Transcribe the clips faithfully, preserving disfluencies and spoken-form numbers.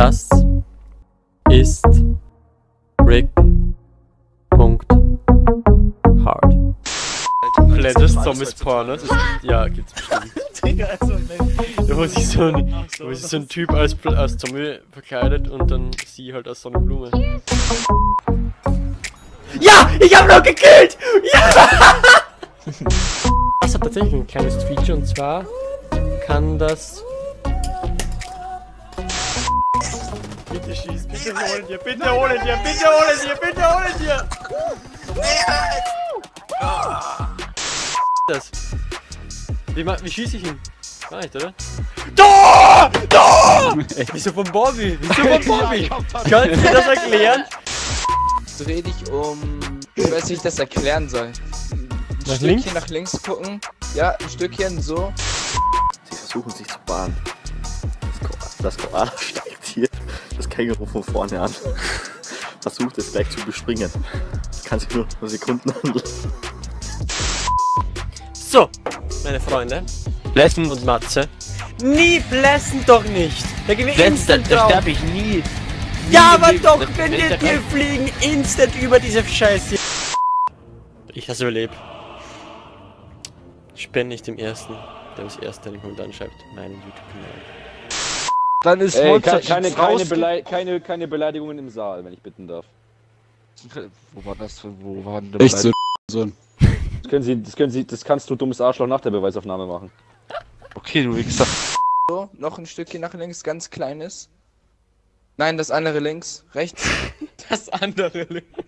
Das ist Rick.hard. Pledges Zombies Porno. Ja, gibt's bestimmt. Da wo sich so ein, wo sich so ein Typ als, als Zombie verkleidet und dann sie halt als Sonnenblume. Ja! Ich hab noch gekillt! Ja! Das hat tatsächlich ein kleines Feature und zwar kann das... Bitte schieß, bitte holen dir, bitte holen dir, bitte holen dir, bitte holen dir! Das. Wie, wie schieße ich ihn? Gar nicht, oder? Da! Da! Wieso von Bobby? Wieso von Bobby? Kannst du mir das erklären? Dreh dich um... Ich weiß nicht, wie ich das erklären soll. Ein nach Stückchen links? nach links gucken. Ja, ein Stückchen so. Sie versuchen sich zu bahnen. Das Koala steigt hier das Känguru von vorne an. Versucht es gleich zu bespringen. Das kann sich nur nur Sekunden handeln. So, meine Freunde. Blessen und Matze. Nie blessen doch nicht! Da gehen wir instant drauf. sterbe ich nie. Ja, aber doch, wenn wir dir fliegen instant über diese Scheiße. Ich has überlebt. Spende nicht dem Ersten, der das Erste in den Kommentaren schreibt, meinen YouTube-Kanal. Dann ist Ey, Monster keine, keine, raus- Belei keine, keine Beleidigungen im Saal, wenn ich bitten darf. Wo war das? Wo war denn Echt so, so. Das können Sie, das können Sie, das kannst du dummes Arschloch nach der Beweisaufnahme machen. Okay, du Wichser. So, noch ein Stückchen nach links, ganz kleines. Nein, das andere links, rechts. Das andere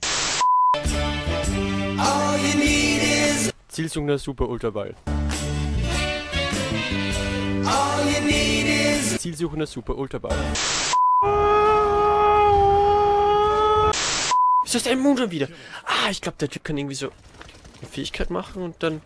Zielsuchender Super Ultraball. Zielsuchender Super Ultraball. Wieso ist der Mond schon wieder? Ah, ich glaube, der Typ kann irgendwie so eine Fähigkeit machen und dann.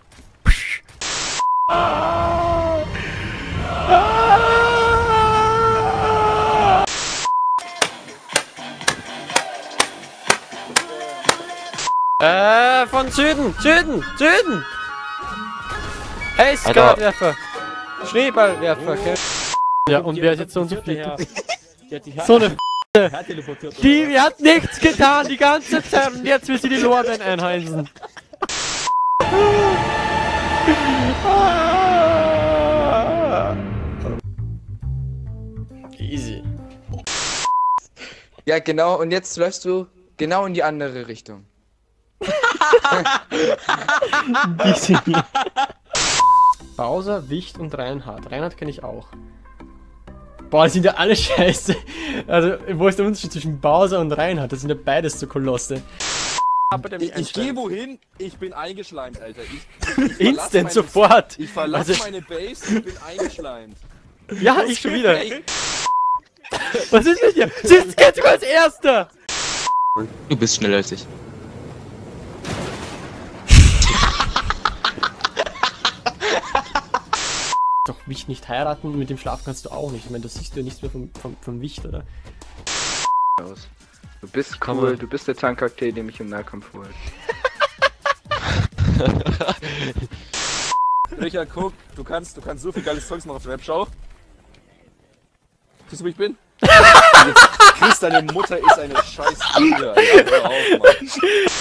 Äh, von Süden, Süden, Süden! Hey, Skatwerfer! Schneeballwerfer, okay? Ja, und wer ist jetzt so und so viel? So eine Die, die hat nichts getan die ganze Zeit und jetzt will sie die Lorbeeren einheimsen. Easy. Ja, genau, und jetzt läufst du genau in die andere Richtung. Bowser, Wicht und Reinhard. Reinhard kenne ich auch. Boah, die sind ja alle scheiße. Also, wo ist der Unterschied zwischen Bowser und Reinhard? Das sind ja beides so Kolosse. Ich, ich gehe wohin, ich bin eingeschleimt, Alter. Ich, ich Instant, meine, sofort! Ich verlasse Also- meine Base und bin eingeschleimt. Ja, ich schon wieder. Was ist mit dir? Sie ist jetzt sogar als Erster! Du bist schneller als ich. Doch, Wicht nicht heiraten, mit dem Schlaf kannst du auch nicht. Ich meine, das siehst du ja nichts mehr vom, vom, vom Wicht, oder? Du bist Komm cool, mal. du bist der Tankcocktail, den mich im Nahkampf holt. Richard, guck, du kannst, du kannst so viel geiles Zeugs machen auf der Webschau. Siehst du, wie ich bin? Chris, deine Mutter ist eine scheiß Tiger. Alter, hör auf, Mann.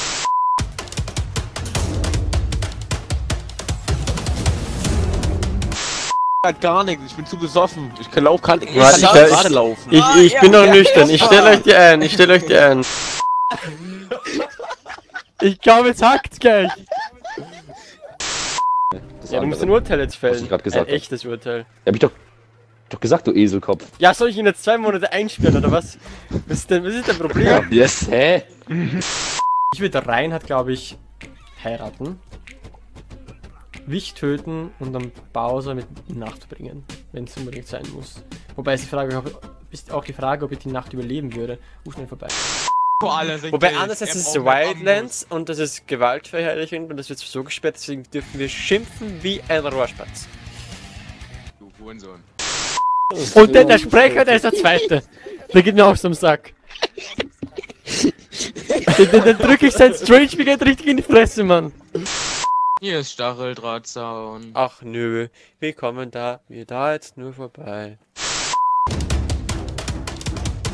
Gar nichts, ich bin zu besoffen. Ich kann lauf, kann, ich Warte, kann ich- gerade laufen. Ich, ich bin noch nüchtern, ich stelle euch die ein, ich stelle euch die ein. Ich glaube, es hackt gleich. Das Ja, du musst andere. ein Urteil jetzt Was fällen. ich grad gesagt Ein hab. echtes Urteil. Ja, hab ich doch, doch gesagt, du Eselkopf. Ja, soll ich ihn jetzt zwei Monate einsperren, oder was? Was ist denn, was ist dein Problem? Yes, hä? Ich würde Reinhard, glaube ich, heiraten. Wicht töten und dann Bowser mit Nacht bringen, wenn es unbedingt sein muss. Wobei ist die Frage, ob, ist auch die Frage, ob ich die Nacht überleben würde. Uh, schnell vorbei. Wobei andererseits ist es Wildlands und das ist Gewaltverherrlichung und das wird so gesperrt, deswegen dürfen wir schimpfen wie ein Rohrspatz. Du Hurensohn. Und der, der Sprecher, der ist der Zweite. Der geht mir auch so am Sack. den, den, den drück ich sein Strange Brigade richtig in die Fresse, Mann. Hier ist Stacheldrahtzaun. Ach nö, wir kommen da, wir da jetzt nur vorbei.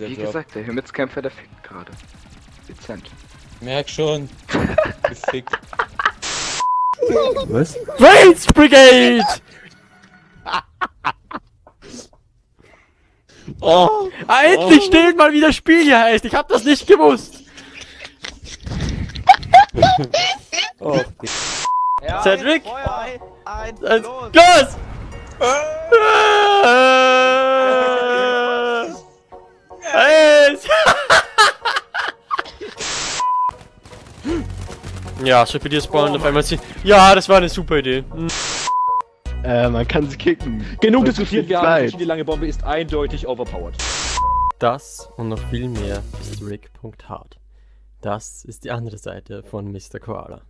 Wie Job. gesagt, der Himmelskämpfer, der fickt gerade. Dezent. Merk schon. Gefickt. Was? Raids Brigade! Oh, Ah, endlich steht mal, wie das Spiel hier heißt. Ich hab das nicht gewusst. Oh, Cedric? Feuer, eins, Eins, los! los! Eins! Ja, so bei dir spawnen auf einmal ziehen. Ja, das war eine super Idee. Hm. Äh, man kann sie kicken. genug Das diskutiert, ist wir haben Zeit. entschieden, die lange Bombe ist eindeutig overpowered. Das und noch viel mehr ist Rick.hard. Das ist die andere Seite von Mister Koala.